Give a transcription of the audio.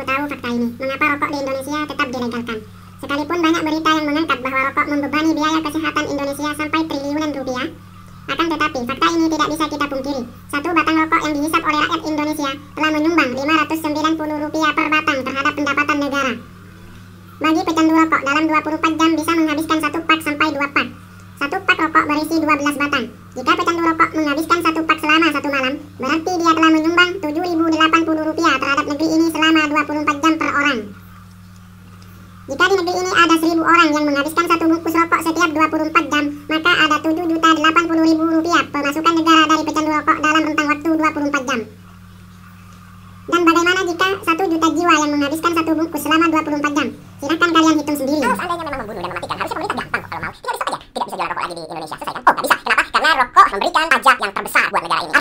baru tahu fakta ini, mengapa rokok di Indonesia tetap dilegalkan. Sekalipun banyak berita yang mengangkat bahwa rokok membebani biaya kesehatan Indonesia sampai triliunan rupiah, akan tetapi fakta ini tidak bisa kita pungkiri. Satu batang rokok yang dihisap oleh rakyat Indonesia telah menyumbang Rp590 per batang terhadap pendapatan negara. Bagi pecandu rokok, dalam 24 jam bisa menghabiskan 1 pak sampai 2 pak. 1 pak rokok berisi 12 batang. Jika pecandu rokok menghabiskan 1 pak selama 1 malam, berarti dia telah menyumbang Rp7.080 terhadap negeri ini selama 24 jam per orang. Jika di negeri ini ada 1.000 orang yang menghabiskan 1 bungkus rokok setiap 24 jam, maka ada Rp7.080.000 pemasukan negara dari pecandu rokok dalam rentang waktu 24 jam. Dan bagaimana jika 1 juta jiwa yang menghabiskan 1 bungkus selama 24 jam? Silahkan kalian hitung sendiri. Kalau seandainya memang membunuh dan mematikan, harusnya pemerintah gampang kok kalau mau. Tinggal bisa saja, tidak bisa jualan rokok lagi di Indonesia. Selesai kan? Oh, nggak bisa. Kenapa? Karena rokok memberikan pajak yang terbesar buat negara ini.